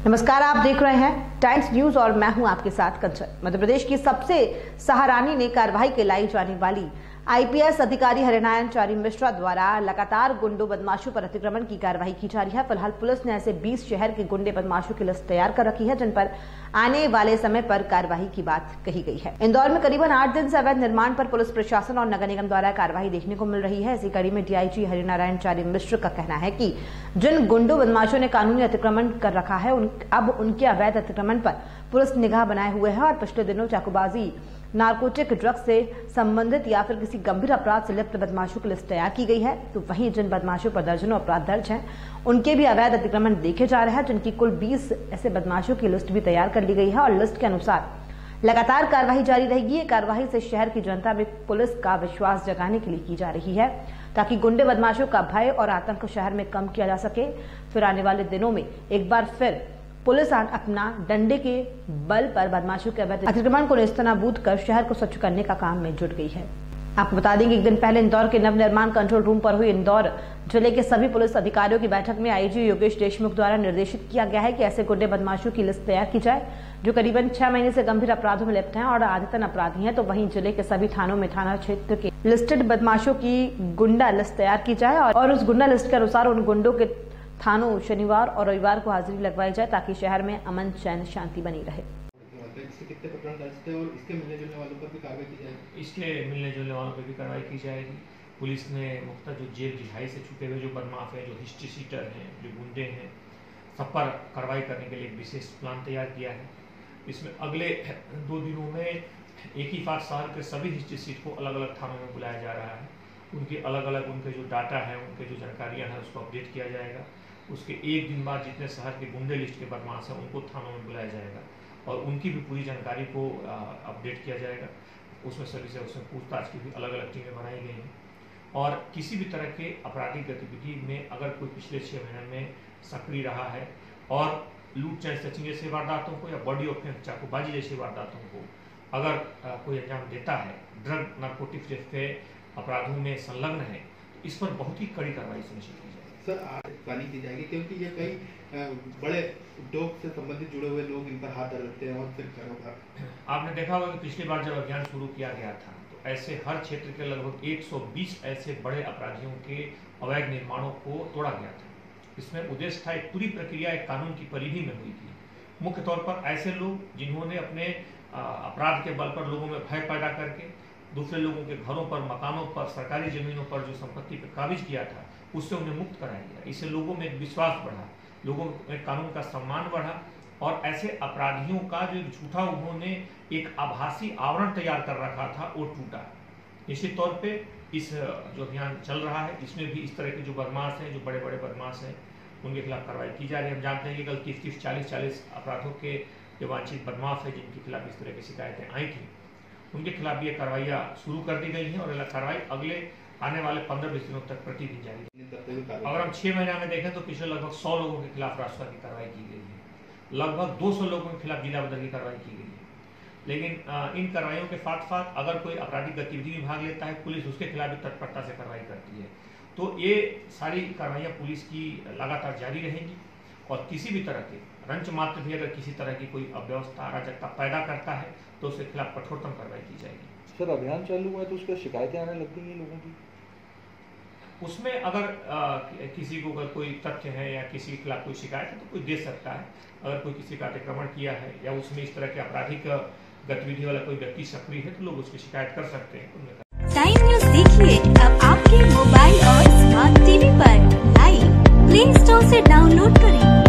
नमस्कार, आप देख रहे हैं टाइम्स न्यूज और मैं हूं आपके साथ कंचन। मध्य प्रदेश की सबसे सराहनीय ने कार्रवाई के लाई जाने वाली आईपीएस अधिकारी हरिनारायण चारी मिश्रा द्वारा लगातार गुंडों बदमाशों पर अतिक्रमण की कार्रवाई की जा रही है। फिलहाल पुलिस ने ऐसे 20 शहर के गुंडे बदमाशों की लिस्ट तैयार कर रखी है, जिन पर आने वाले समय पर कार्रवाई की बात कही गई है। इंदौर में करीबन 8 दिन से अवैध निर्माण पर पुलिस प्रशासन और नगर निगम द्वारा कार्रवाई देखने को मिल रही है। इसी कड़ी में डीआईजी हरिनारायण चारी मिश्रा का कहना है कि जिन गुंडों बदमाशों ने कानूनी अतिक्रमण कर रखा है, अब उनके अवैध अतिक्रमण पर पुलिस निगाह बनाए हुए है और पिछले दिनों चाकूबाजी, नारकोटिक ड्रग्स से संबंधित या फिर किसी गंभीर अपराध से लिप्त बदमाशों की लिस्ट तैयार की गई है। तो वहीं जिन बदमाशों पर दर्जनों अपराध दर्ज हैं, उनके भी अवैध अतिक्रमण देखे जा रहे हैं, जिनकी कुल 20 ऐसे बदमाशों की लिस्ट भी तैयार कर ली गई है और लिस्ट के अनुसार लगातार कार्रवाई जारी रहेगी। ये कार्रवाई से शहर की जनता में पुलिस का विश्वास जगाने के लिए की जा रही है, ताकि गुंडे बदमाशों का भय और आतंक शहर में कम किया जा सके। फिर आने वाले दिनों में एक बार फिर पुलिस अपना डंडे के बल पर बदमाशों के अवैध अतिक्रमण को नेस्तनाबूद कर शहर को स्वच्छ करने का काम में जुट गई है। आपको बता देंगे, एक दिन पहले इंदौर के नवनिर्माण कंट्रोल रूम पर हुई इंदौर जिले के सभी पुलिस अधिकारियों की बैठक में आईजी योगेश देशमुख द्वारा निर्देशित किया गया है कि ऐसे गुंडे बदमाशों की लिस्ट तैयार की जाए जो करीबन 6 महीने से गंभीर अपराधों में लिप्त हैं और आदतन अपराधी हैं। तो वहीं जिले के सभी थानों में थाना क्षेत्र के लिस्टेड बदमाशों की गुंडा लिस्ट तैयार की जाए और उस गुंडा लिस्ट के अनुसार उन गुंडों के थानों शनिवार और रविवार को हाजिरी लगवाई जाए, ताकि शहर में अमन चैन शांति बनी रहे। इसके कितने प्रकरण दर्ज थे और इसके मिलने जुलने वालों पर भी कार्रवाई की जाएगी? इसके मिलने जुलने वालों पर भी कार्रवाई की जाएगी। पुलिस ने मुख्यतः जो जेल रिहाई से छूटे हुए जो बदमाश हैं, जो हिस्ट्री सीटर हैं, जो गुंडे हैं, सब पर कार्रवाई करने के लिए एक विशेष प्लान तैयार किया है। इसमें अगले 2 दिनों में एक ही साथ शहर के सभी हिस्ट्री सीट को अलग अलग थानों में बुलाया जा रहा है। उनके अलग अलग उनके जो डाटा है, उनके जो जानकारियाँ हैं, उसको अपडेट किया जाएगा। उसके एक दिन बाद जितने शहर के गुंडे लिस्ट के बदमाश हैं, उनको थानों में बुलाया जाएगा और उनकी भी पूरी जानकारी को अपडेट किया जाएगा। उसमें सभी से उसमें पूछताछ की भी अलग अलग टीमें बनाई गई हैं और किसी भी तरह के आपराधिक गतिविधि में अगर कोई पिछले 6 महीने में सक्रिय रहा है और लूट चाहे सचिन जैसे वारदातों को या बॉडी ऑफेंस चाकूबाजी जैसी वारदातों को अगर कोई अंजाम देता है, ड्रग नारकोटिक्स जैसे अपराधों में संलग्न है, तो इस पर बहुत ही कड़ी कार्रवाई सुनिश्चित की जाएगी। सर, प्लानिंग की जाएगी क्योंकि ये कई बड़े उद्योग से संबंधित जुड़े हुए लोग इन पर हाथ डालते हैं और फिर घरों पर आपने देखा होगा कि पिछली बार जब अभियान शुरू किया गया था तो ऐसे हर क्षेत्र के लगभग 120 ऐसे बड़े अपराधियों के अवैध निर्माणों को तोड़ा गया था। इसमें उद्देश्य था, एक पूरी प्रक्रिया एक कानून की परिधि में हुई थी। मुख्य तौर पर ऐसे लोग जिन्होंने अपने अपराध के बल पर लोगों में भय पैदा करके दूसरे लोगों के घरों पर, मकानों पर, सरकारी जमीनों पर जो संपत्ति पर काबिज किया था, उससे उन्हें मुक्त कराया गया। इससे लोगों में एक विश्वास बढ़ा, लोगों में कानून का सम्मान बढ़ा और ऐसे अपराधियों का जो झूठा उन्होंने एक आभासी आवरण तैयार कर रखा था, वो टूटा। निश्चित तौर पे इस जो अभियान चल रहा है, इसमें भी इस तरह के जो बदमाश हैं, जो बड़े बड़े बदमाश हैं, उनके खिलाफ कार्रवाई की जा रही है। हम जानते हैं कि कल 30-30, 40-40 अपराधों के जो वांछित बदमाश है, जिनके खिलाफ इस तरह की शिकायतें आई थी, उनके खिलाफ भी ये कार्रवाइयाँ शुरू कर दी गई हैं और कार्रवाई अगले आने वाले 15-20 दिनों तक प्रतिदिन जारी है। अगर हम 6 महीने में देखें तो पिछले लगभग 100 लोगों के खिलाफ राष्ट्रपति की कार्रवाई की गई है, लगभग 200 लोगों के खिलाफ जिला बदर की कार्रवाई की गई है। लेकिन इन कार्रवाइयों के साथ साथ अगर कोई आपराधिक गतिविधि में भाग लेता है, पुलिस उसके खिलाफ भी तत्परता से कार्रवाई करती है। तो ये सारी कार्रवाइयाँ पुलिस की लगातार जारी रहेंगी और किसी भी तरह के रंच मात्र भी अगर किसी तरह की कोई अव्यवस्था, अराजकता पैदा करता है तो उसके खिलाफ कठोरतम कार्रवाई की जाएगी। सर, अभियान चालू हुआ है तो उसके शिकायतें आने लग गई हैं लोगों की? उसमें अगर किसी को अगर कोई तथ्य है या किसी के खिलाफ कोई शिकायत है तो कोई दे सकता है। अगर कोई किसी का अतिक्रमण किया है या उसमें इस तरह के आपराधिक गतिविधि वाला कोई व्यक्ति सक्रिय है तो लोग उसकी शिकायत कर सकते हैं। टाइम न्यूज देखिए अब आपके मोबाइल और स्मार्ट टीवी पर लाइव प्ले स्टोर से डाउनलोड करें।